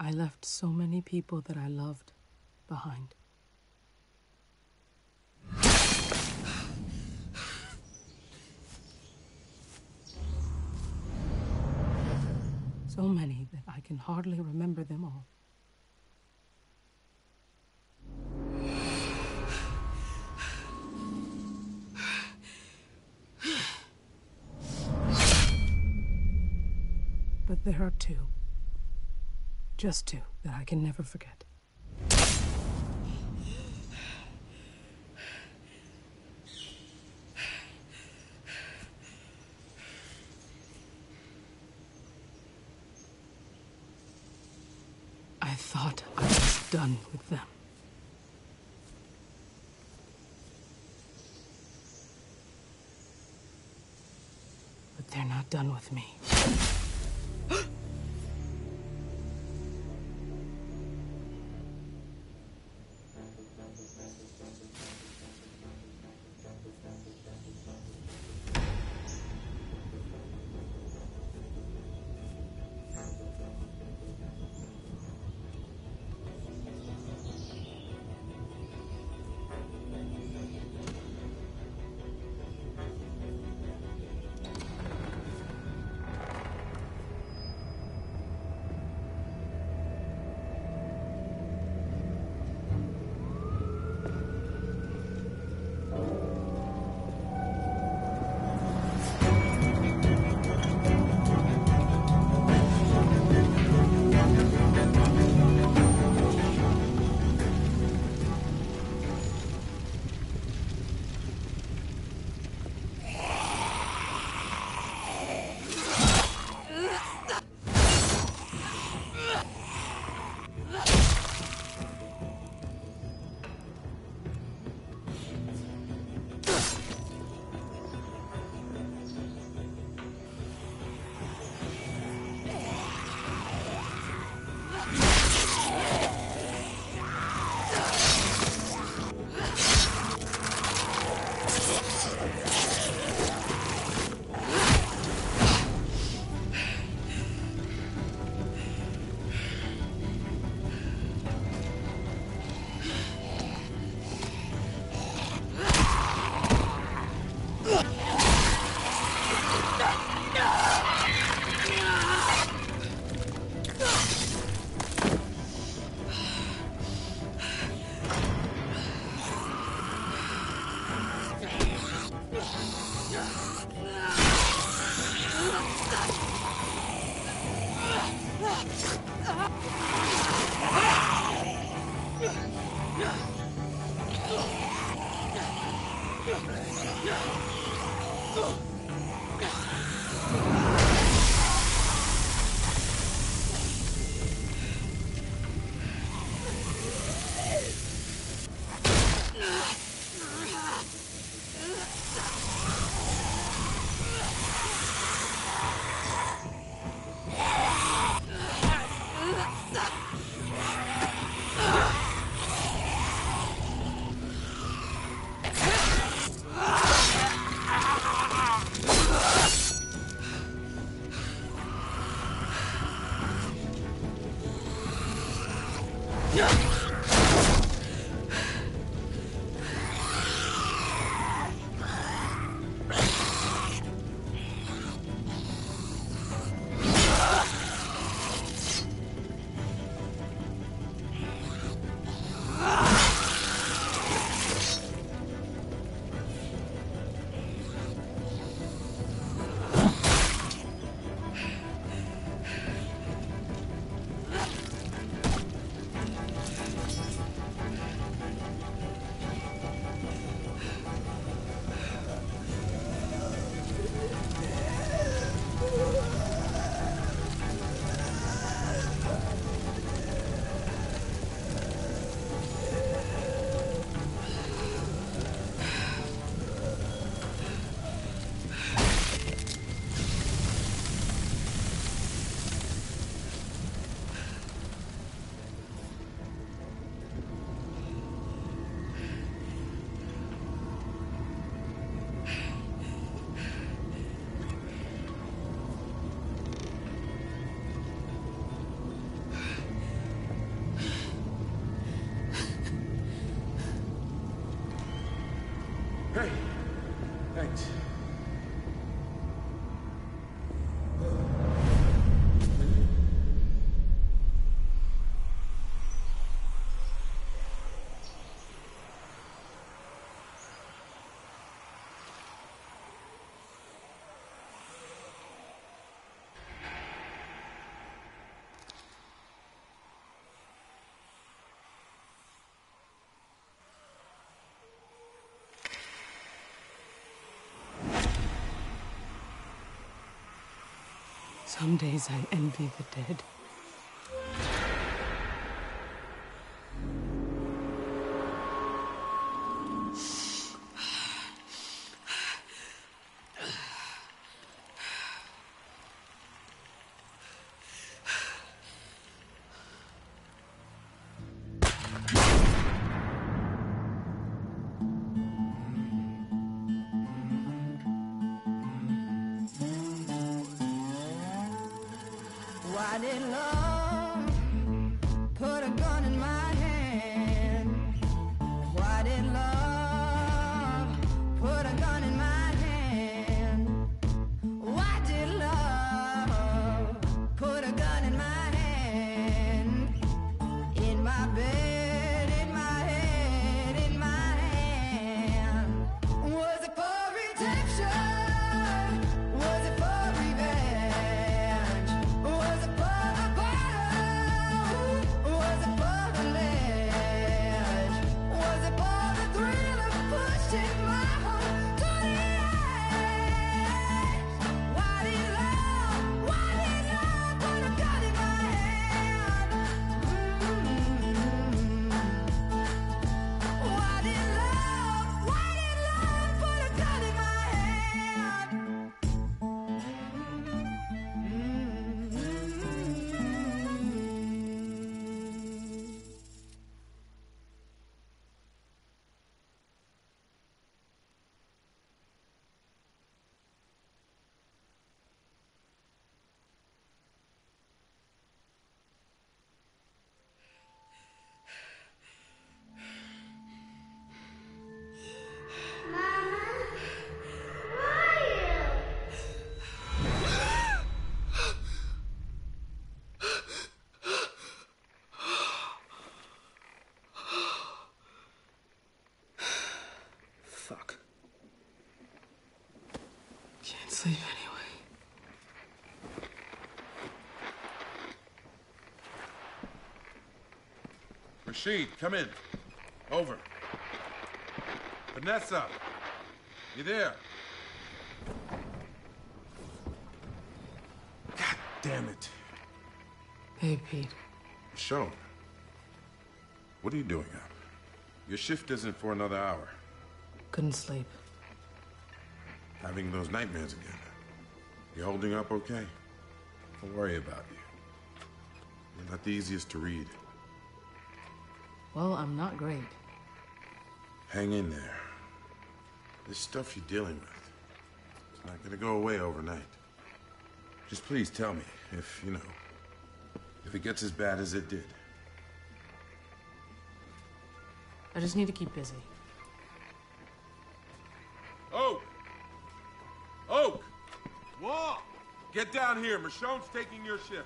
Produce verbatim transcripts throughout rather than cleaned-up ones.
I left so many people that I loved behind. So many that I can hardly remember them all. But there are two. Just two that I can never forget. I thought I was done with them. But they're not done with me. Hey, thanks. Some days I envy the dead. Why did love put a gun in my hand? Why did love put a gun in my hand? Why did love put a gun in my hand? In my bed, in my head, in my hand. Was it for redemption? Was it for revenge? Was it for the bottom? Was it for the ledge? Was it for the thrill of pushing my heart to the edge? Why did love, why did love put a gun in my hand? Mm-hmm. Why did love, why did love put a gun in my hand? Fuck. Can't sleep anyway. Rashid, come in. Over. Vanessa, you there? God damn it. Hey, Pete. Michonne, what are you doing up? Your shift isn't for another hour. Couldn't sleep. Having those nightmares again. You holding up okay? Don't worry about you. You're not the easiest to read. Well, I'm not great. Hang in there. This stuff you're dealing with, it's not gonna go away overnight. Just please tell me if, you know, if it gets as bad as it did. I just need to keep busy. Oak! Oak! Walk! Get down here. Michonne's taking your shift.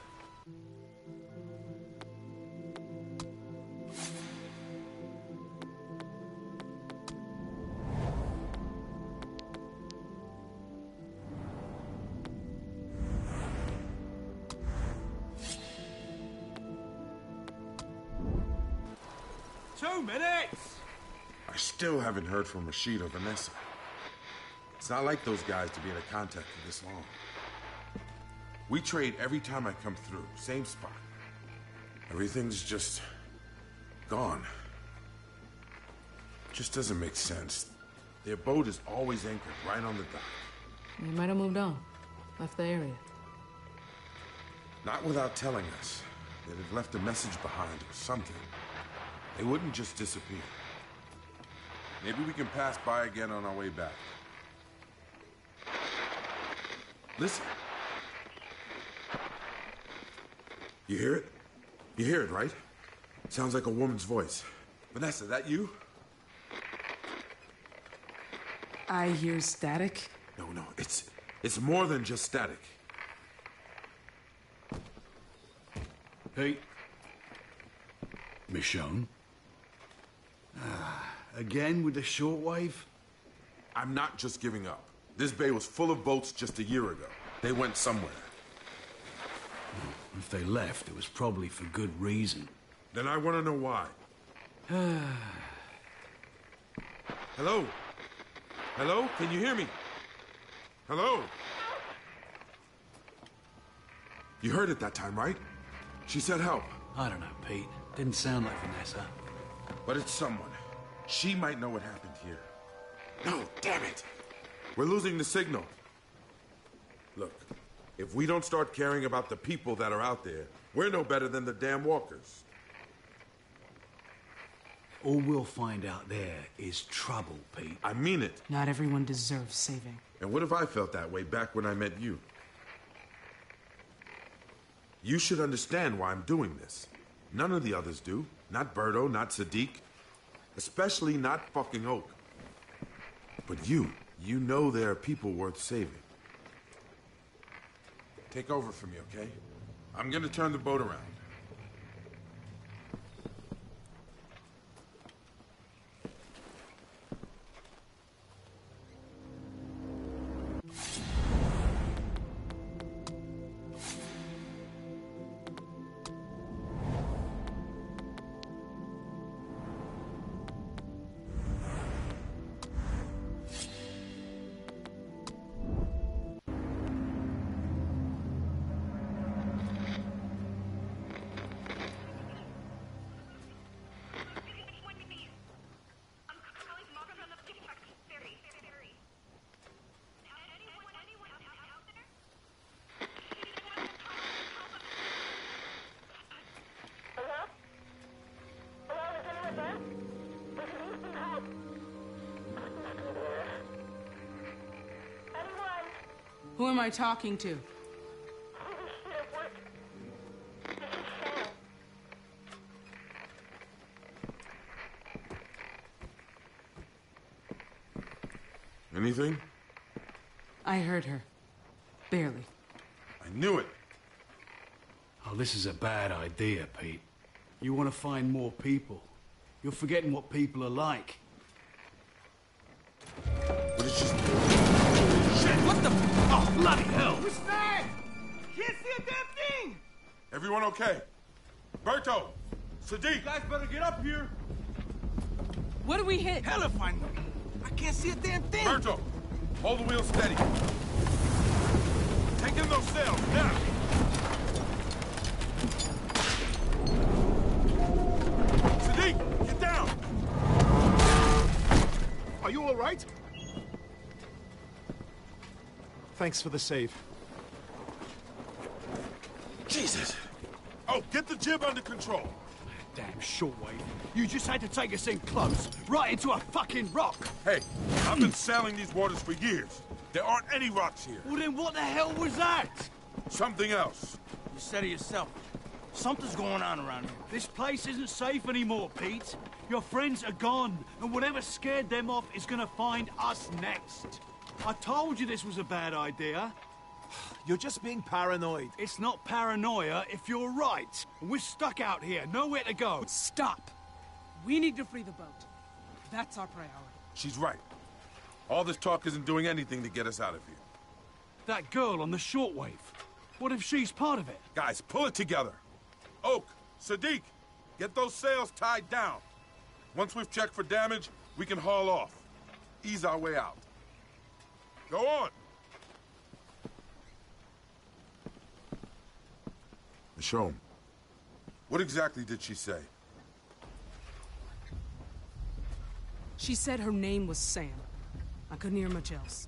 Two minutes! I still haven't heard from Rashid or Vanessa. It's not like those guys to be in a contact for this long. We trade every time I come through, same spot. Everything's just gone. Just doesn't make sense. Their boat is always anchored right on the dock. They might have moved on. Left the area. Not without telling us. They'd have left a message behind or something. They wouldn't just disappear. Maybe we can pass by again on our way back. Listen. You hear it? You hear it, right? Sounds like a woman's voice. Vanessa, that you? I hear static. No, no, it's it's more than just static. Pete? Michonne? Ah, again with the shortwave? I'm not just giving up. This bay was full of boats just a year ago. They went somewhere. If they left, it was probably for good reason. Then I want to know why. Hello? Hello? Can you hear me? Hello? You heard it that time, right? She said help. I don't know, Pete. Didn't sound like Vanessa. But it's someone. She might know what happened here. No, damn it! We're losing the signal. Look, if we don't start caring about the people that are out there, we're no better than the damn walkers. All we'll find out there is trouble, Pete. I mean it. Not everyone deserves saving. And what if I felt that way back when I met you? You should understand why I'm doing this. None of the others do. Not Berto, not Sadiq. Especially not fucking Oak. But you, you know there are people worth saving. Take over for me, okay? I'm gonna turn the boat around. Who am I talking to? Anything? I heard her. Barely. I knew it. Oh, this is a bad idea, Pete. You want to find more people. You're forgetting what people are like. But it's just... Shit, what the... Oh, bloody hell! What's that? Can't see a damn thing! Everyone okay? Berto! Sadiq! You guys better get up here. What do we hit? Hell if I know. I can't see a damn thing. Berto! Hold the wheel steady. Take in those sails, now! Sadiq, get down! Are you all right? Thanks for the save. Jesus! Oh, get the jib under control. Damn shortwave. You just had to take us in close, right into a fucking rock. Hey, I've been sailing these waters for years. There aren't any rocks here. Well, then what the hell was that? Something else. You said it yourself. Something's going on around here. This place isn't safe anymore, Pete. Your friends are gone, and whatever scared them off is gonna find us next. I told you this was a bad idea. You're just being paranoid. It's not paranoia if you're right. We're stuck out here, nowhere to go. Stop. We need to free the boat. That's our priority. She's right. All this talk isn't doing anything to get us out of here. That girl on the shortwave. What if she's part of it? Guys, pull it together. Oak, Sadiq, get those sails tied down. Once we've checked for damage, we can haul off. Ease our way out. Go on. Michonne, what exactly did she say? She said her name was Sam. I couldn't hear much else.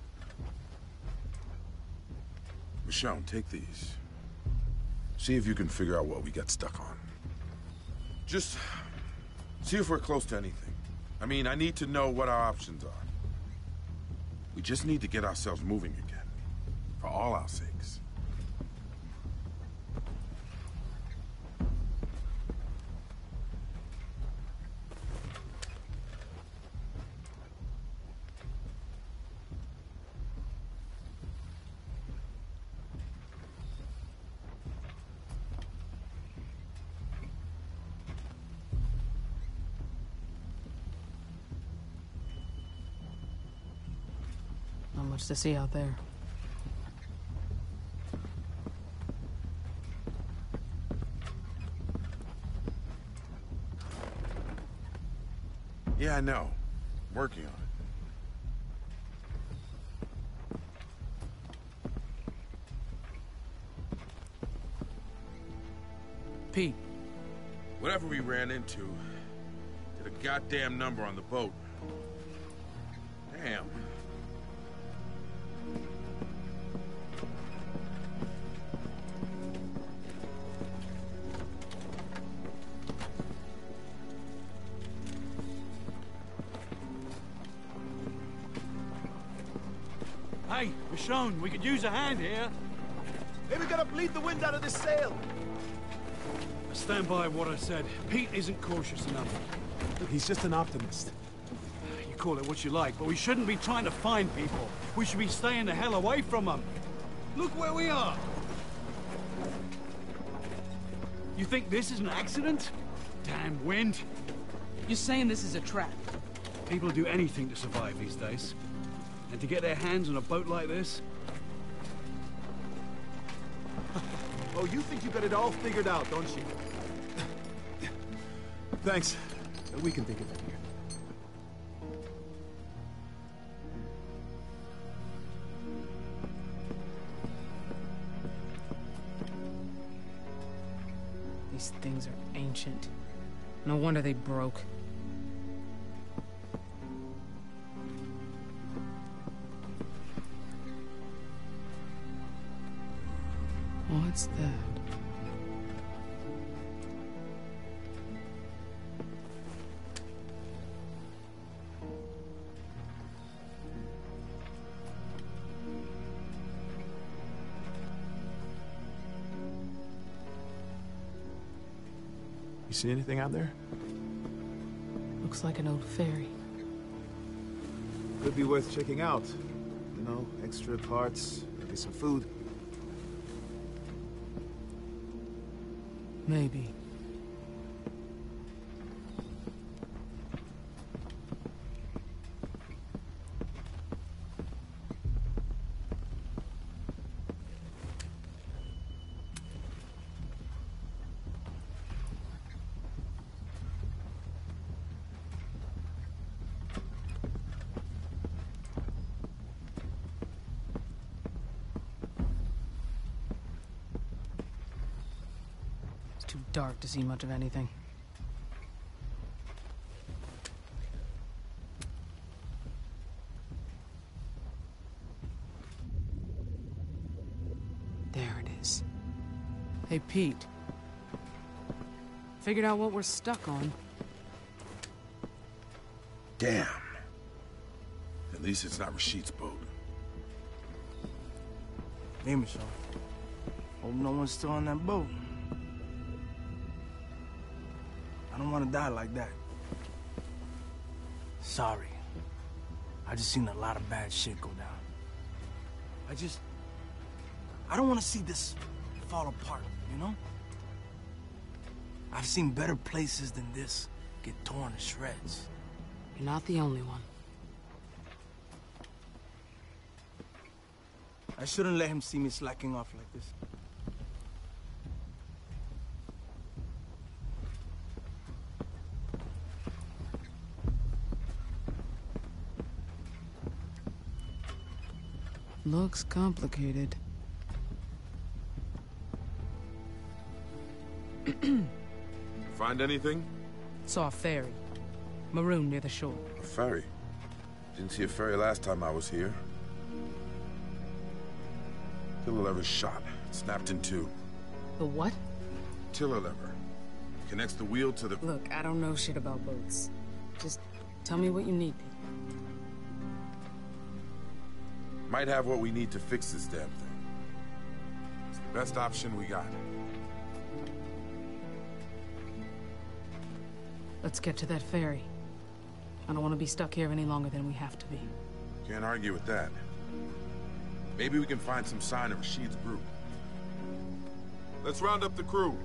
Michonne, take these. See if you can figure out what we got stuck on. Just see if we're close to anything. I mean, I need to know what our options are. We just need to get ourselves moving again. For all our sakes. much to see out there. Yeah, I know. Working on it. Pete. Whatever we ran into, did a goddamn number on the boat. Damn. Hey, Michonne, we could use a hand here. Hey, we gotta bleed the wind out of this sail. I stand by what I said. Pete isn't cautious enough. Look, he's just an optimist. You call it what you like, but we shouldn't be trying to find people. We should be staying the hell away from them. Look where we are. You think this is an accident? Damn wind. You're saying this is a trap? People do anything to survive these days. And to get their hands on a boat like this? Oh, you think you got it all figured out, don't you? Thanks. We can think of it here. These things are ancient. No wonder they broke. What's that? You see anything out there? Looks like an old ferry. Could be worth checking out. You know, extra parts, maybe some food. Maybe. Too dark to see much of anything. There it is. Hey, Pete. Figured out what we're stuck on. Damn. At least it's not Rashid's boat. Hey, Michonne. Hope no one's still on that boat. I don't want to die like that. Sorry. I just seen a lot of bad shit go down. I just... I don't want to see this fall apart, you know? I've seen better places than this get torn to shreds. You're not the only one. I shouldn't let him see me slacking off like this. Looks complicated. Find anything? Saw a ferry. Maroon near the shore. A ferry? Didn't see a ferry last time I was here. Tiller lever's shot. Snapped in two. The what? Tiller lever. Connects the wheel to the... Look, I don't know shit about boats. Just tell me what you need, Pete. Might have what we need to fix this damn thing. It's the best option we got. Let's get to that ferry. I don't want to be stuck here any longer than we have to be. Can't argue with that. Maybe we can find some sign of Rashid's group. Let's round up the crew.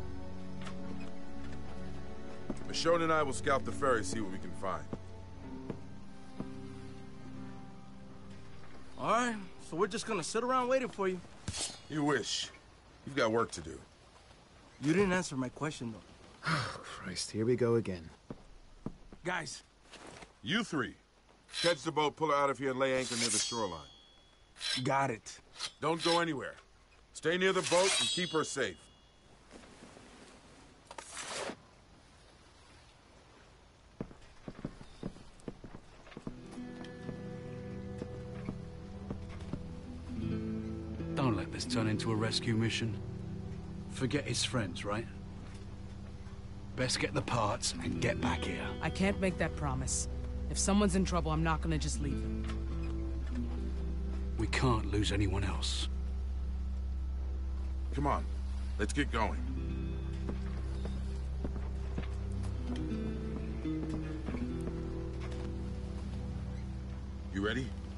Michonne and I will scout the ferry, see what we can find. All right, so we're just gonna sit around waiting for you. You wish. You've got work to do. You didn't answer my question, though. Oh, Christ, here we go again. Guys. You three. Catch the boat, pull her out of here, and lay anchor near the shoreline. Got it. Don't go anywhere. Stay near the boat and keep her safe. Don't let this turn into a rescue mission. Forget his friends, right? Best get the parts and get back here. I can't make that promise. If someone's in trouble, I'm not gonna just leave them. We can't lose anyone else. Come on, let's get going. You ready?